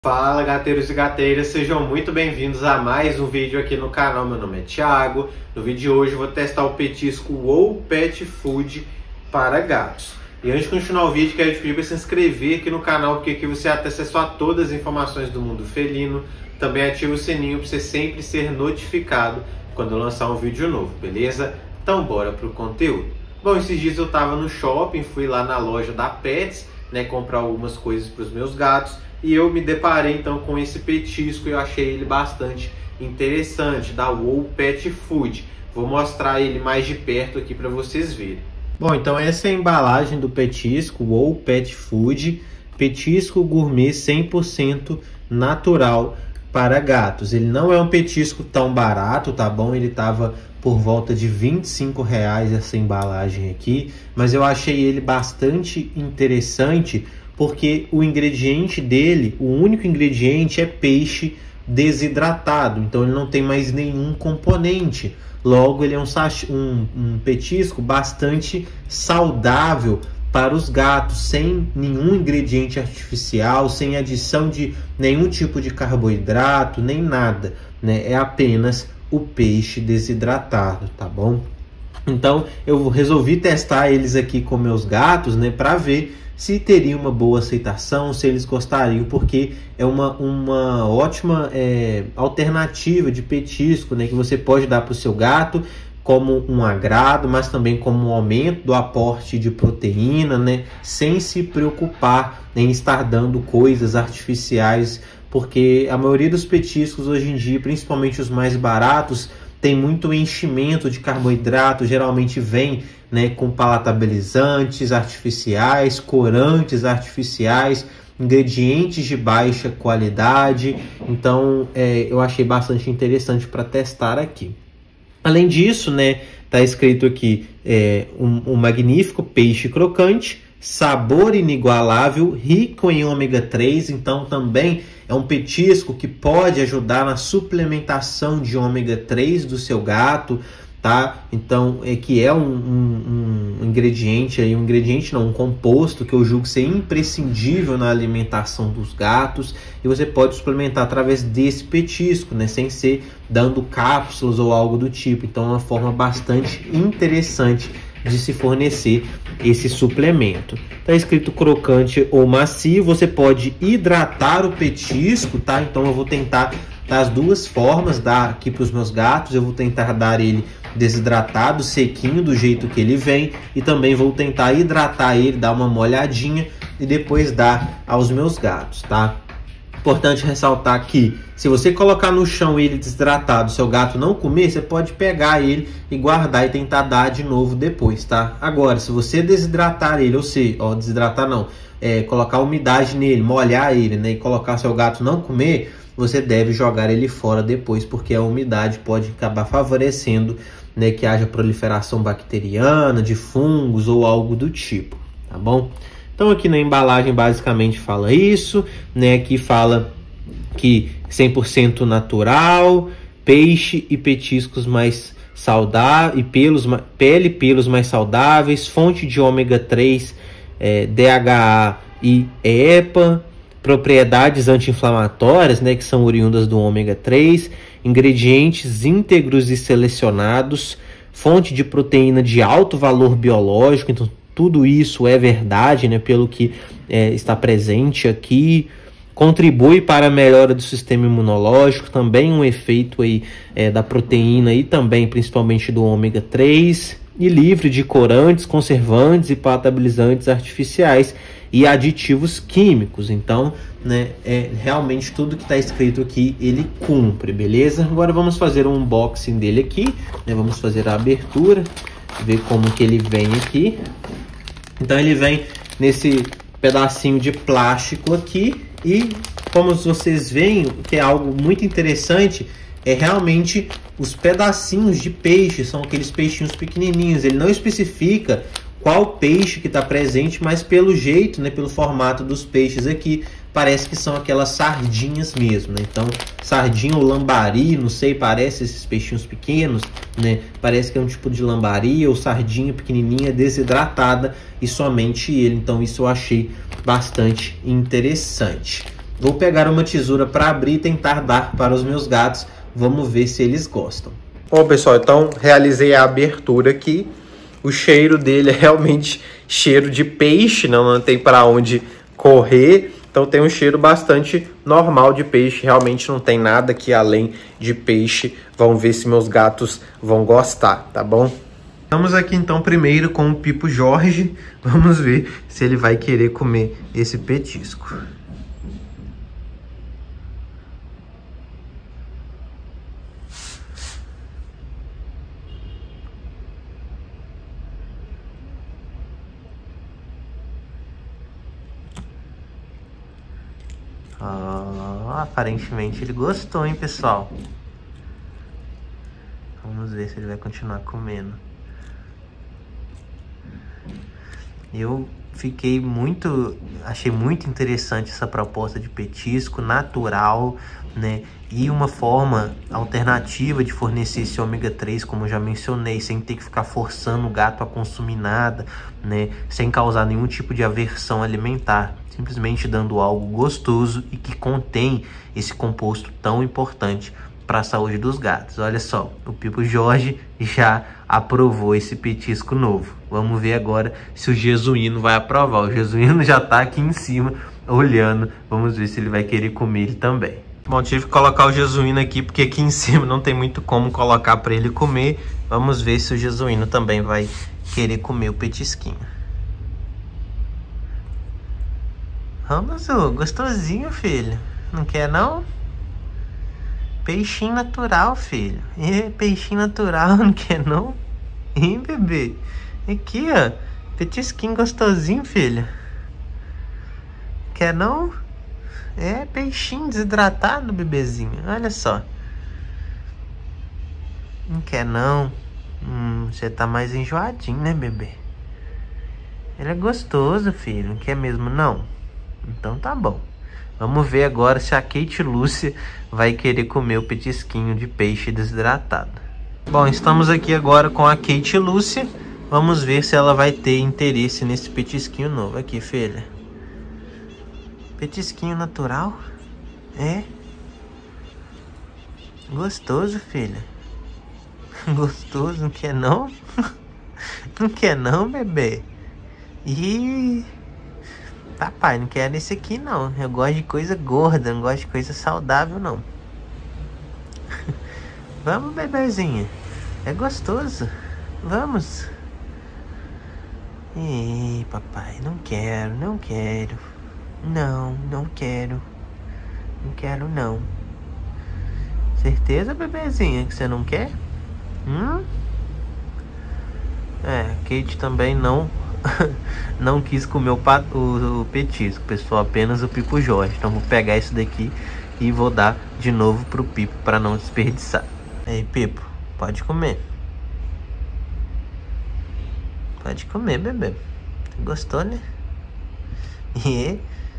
Fala, gateiros e gateiras, sejam muito bem-vindos a mais um vídeo aqui no canal. Meu nome é Thiago. No vídeo de hoje eu vou testar o petisco Wow Pet Food para gatos. E antes de continuar o vídeo, quero te pedir para se inscrever aqui no canal, porque aqui você tem acesso a todas as informações do mundo felino. Também ativa o sininho para você sempre ser notificado quando eu lançar um vídeo novo, beleza? Então bora pro conteúdo. Bom, esses dias eu estava no shopping, fui lá na loja da Pets, comprar algumas coisas para os meus gatos. E eu me deparei então com esse petisco e eu achei ele bastante interessante, da Wow Pet Food. Vou mostrar ele mais de perto aqui para vocês verem. Bom, então essa é a embalagem do petisco Wow Pet Food, petisco gourmet 100% natural para gatos. Ele não é um petisco tão barato, tá bom? Ele tava por volta de R$25 essa embalagem aqui, mas eu achei ele bastante interessante porque o ingrediente dele, o único ingrediente é peixe desidratado, então ele não tem mais nenhum componente. Logo, ele é um petisco bastante saudável para os gatos, sem nenhum ingrediente artificial, sem adição de nenhum tipo de carboidrato, nem nada, É apenas o peixe desidratado, tá bom? Então, eu resolvi testar eles aqui com meus gatos, para ver se teria uma boa aceitação, se eles gostariam, porque é uma ótima alternativa de petisco, que você pode dar para o seu gato como um agrado, mas também como um aumento do aporte de proteína, sem se preocupar em estar dando coisas artificiais, porque a maioria dos petiscos hoje em dia, principalmente os mais baratos, tem muito enchimento de carboidrato, geralmente vem com palatabilizantes artificiais, corantes artificiais, ingredientes de baixa qualidade. Então eu achei bastante interessante para testar aqui. Além disso, tá escrito aqui um magnífico peixe crocante, sabor inigualável, rico em ômega 3, então também é um petisco que pode ajudar na suplementação de ômega 3 do seu gato, tá? Então, que é um composto que eu julgo ser imprescindível na alimentação dos gatos, e você pode suplementar através desse petisco, sem ser dando cápsulas ou algo do tipo. Então, é uma forma bastante interessante de se fornecer esse suplemento. Tá escrito crocante ou macio, você pode hidratar o petisco, tá? Então eu vou tentar das duas formas, dar aqui para os meus gatos. Eu vou tentar dar ele desidratado, sequinho, do jeito que ele vem, e também vou tentar hidratar ele, dar uma molhadinha e depois dar aos meus gatos, tá? Importante ressaltar que se você colocar no chão ele desidratado, seu gato não comer, você pode pegar ele e guardar e tentar dar de novo depois, tá? Agora, se você desidratar ele, ou seja, desidratar não, colocar umidade nele, molhar ele, e colocar seu gato não comer, você deve jogar ele fora depois, porque a umidade pode acabar favorecendo, que haja proliferação bacteriana, de fungos ou algo do tipo, tá bom? Então aqui na embalagem basicamente fala isso, Aqui fala que 100% natural, peixe e petiscos mais saudáveis, pele e pelos mais saudáveis, fonte de ômega 3, DHA e EPA, propriedades anti-inflamatórias, que são oriundas do ômega 3, ingredientes íntegros e selecionados, fonte de proteína de alto valor biológico. Então tudo isso é verdade, pelo que está presente aqui. Contribui para a melhora do sistema imunológico, também um efeito aí, da proteína e também principalmente do ômega 3, e livre de corantes, conservantes e palatabilizantes artificiais e aditivos químicos. Então, realmente tudo que está escrito aqui ele cumpre, beleza? Agora vamos fazer um unboxing dele aqui, vamos fazer a abertura, ver como que ele vem aqui. Então ele vem nesse pedacinho de plástico aqui, e como vocês veem, que é algo muito interessante, é realmente os pedacinhos de peixe, são aqueles peixinhos pequenininhos. Ele não especifica qual peixe que está presente, mas pelo jeito, pelo formato dos peixes aqui, parece que são aquelas sardinhas mesmo, Então, sardinha ou lambari, não sei, parece esses peixinhos pequenos, Parece que é um tipo de lambari ou sardinha pequenininha desidratada, e somente ele. Então, isso eu achei bastante interessante. Vou pegar uma tesoura para abrir e tentar dar para os meus gatos. Vamos ver se eles gostam. Bom, pessoal, então realizei a abertura aqui. O cheiro dele é realmente cheiro de peixe, não tem para onde correr. Então tem um cheiro bastante normal de peixe. Realmente não tem nada aqui além de peixe. Vamos ver se meus gatos vão gostar, tá bom? Estamos aqui então primeiro com o Pipo Jorge. Vamos ver se ele vai querer comer esse petisco. Aparentemente ele gostou, hein, pessoal? Vamos ver se ele vai continuar comendo. Eu achei muito interessante essa proposta de petisco natural, né? E uma forma alternativa de fornecer esse ômega 3, como eu já mencionei, sem ter que ficar forçando o gato a consumir nada, né? Sem causar nenhum tipo de aversão alimentar. Simplesmente dando algo gostoso e que contém esse composto tão importante para a saúde dos gatos. Olha só, o Pipo Jorge já aprovou esse petisco novo. Vamos ver agora se o Jesuíno vai aprovar. O Jesuíno já está aqui em cima olhando. Vamos ver se ele vai querer comer ele também. Bom, tive que colocar o Jesuíno aqui porque aqui em cima não tem muito como colocar para ele comer. Vamos ver se o Jesuíno também vai querer comer o petisquinho. Vamos, gostosinho, filho. Não quer, não? Peixinho natural, filho. Peixinho natural, não quer, não? Hein, bebê? Aqui, ó. Petisquinho gostosinho, filho. Quer, não? É, peixinho desidratado, bebezinho. Olha só. Não quer, não? Você tá mais enjoadinho, né, bebê? Ele é gostoso, filho. Não quer mesmo, não? Então tá bom. Vamos ver agora se a Kate Lúcia vai querer comer o petisquinho de peixe desidratado. Bom, estamos aqui agora com a Kate Lúcia. Vamos ver se ela vai ter interesse nesse petisquinho novo. Aqui, filha. Petisquinho natural? É? Gostoso, filha. Gostoso, não quer não? Não quer não, bebê? Ih... Tá, pai, não quero esse aqui não. Eu gosto de coisa gorda, não gosto de coisa saudável não. Vamos, bebezinha. É gostoso. Vamos. Ih, papai, não quero, não quero. Não, não quero. Não quero não. Certeza, bebezinha, que você não quer? É, Kate também não quis comer o petisco, pessoal, apenas o Pipo Jorge. Então vou pegar esse daqui e vou dar de novo pro Pipo para não desperdiçar. Aí, Pipo, pode comer. Pode comer, bebê. Gostou, né? E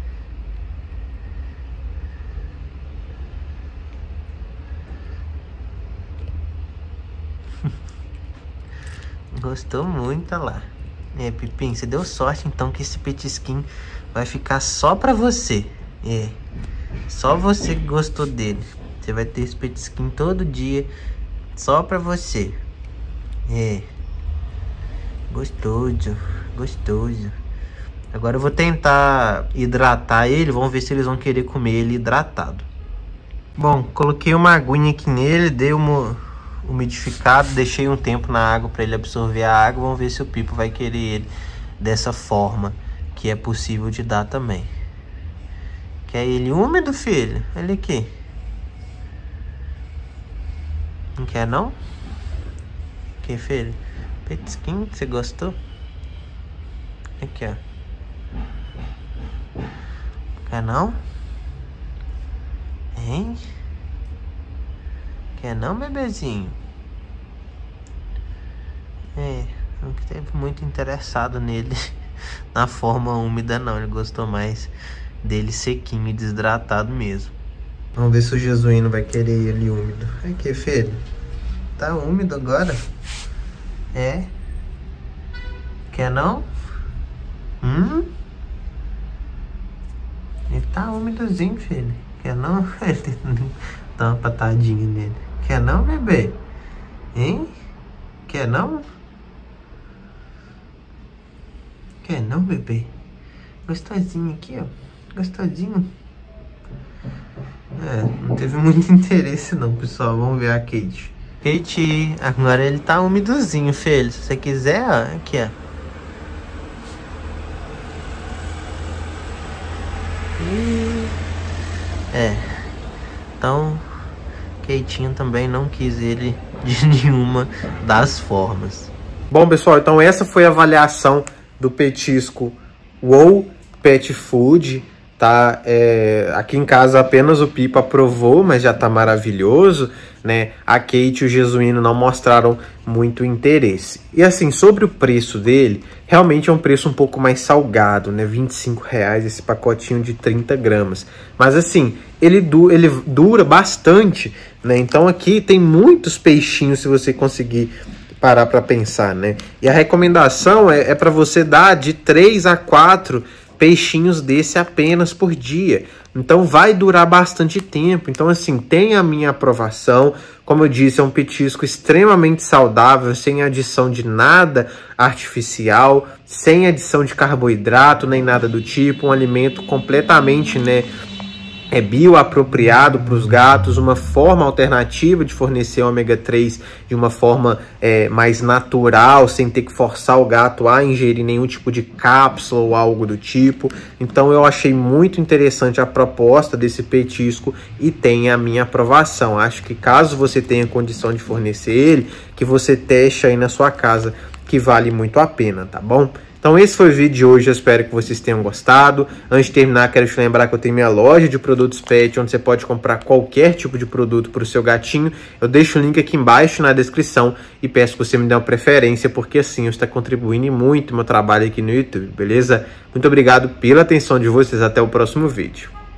gostou muito, olha lá. É, Pipinho, você deu sorte então que esse petisquinho vai ficar só pra você. É, só você que gostou dele. Você vai ter esse petisquinho todo dia, só pra você. É, gostoso, gostoso. Agora eu vou tentar hidratar ele, vamos ver se eles vão querer comer ele hidratado. Bom, coloquei uma aguinha aqui nele, dei uma umidificado, deixei um tempo na água para ele absorver a água. Vamos ver se o Pipo vai querer ele dessa forma, que é possível de dar também. Quer ele úmido, filho? Olha aqui. Não quer não? Que, filho? Petisquinho, você gostou? Aqui, ó. Quer não? Hein? Quer não, bebezinho? É, não esteve muito interessado nele na forma úmida não. Ele gostou mais dele sequinho e desidratado mesmo. Vamos ver se o Jesuíno vai querer ele úmido. Aqui, filho. Tá úmido agora? É? Quer não? Ele tá úmidozinho, filho. Quer não? Dá uma patadinha nele. Quer não, bebê? Hein? Quer não? Quer não, bebê? Gostosinho aqui, ó. Gostosinho. Não teve muito interesse não, pessoal. Vamos ver a Kate. Kate, agora ele tá úmidozinho, filho. Se você quiser, ó, aqui, ó. Então, Keitinho também não quis ele de nenhuma das formas. Bom, pessoal, então essa foi a avaliação do petisco Wow Pet Food, tá? Aqui em casa apenas o Pipa aprovou, mas já tá maravilhoso, né? A Kate e o Jesuíno não mostraram muito interesse. E assim, sobre o preço dele, realmente é um preço um pouco mais salgado, né? R$25 esse pacotinho de 30 gramas. Mas assim, ele dura bastante, né? Então aqui tem muitos peixinhos se você conseguir parar para pensar, né? E a recomendação é para você dar de 3 a 4 peixinhos desse apenas por dia. Então vai durar bastante tempo. Então assim, tem a minha aprovação. Como eu disse, é um petisco extremamente saudável, sem adição de nada artificial, sem adição de carboidrato, nem nada do tipo. Um alimento completamente, né, bioapropriado para os gatos, uma forma alternativa de fornecer ômega 3 de uma forma mais natural, sem ter que forçar o gato a ingerir nenhum tipo de cápsula ou algo do tipo. Então eu achei muito interessante a proposta desse petisco e tem a minha aprovação. Acho que caso você tenha condição de fornecer ele, que você teste aí na sua casa, que vale muito a pena, tá bom? Então esse foi o vídeo de hoje, eu espero que vocês tenham gostado. Antes de terminar, quero te lembrar que eu tenho minha loja de produtos pet, onde você pode comprar qualquer tipo de produto para o seu gatinho. Eu deixo o link aqui embaixo na descrição e peço que você me dê uma preferência, porque assim eu estou contribuindo muito no meu trabalho aqui no YouTube, beleza? Muito obrigado pela atenção de vocês, até o próximo vídeo.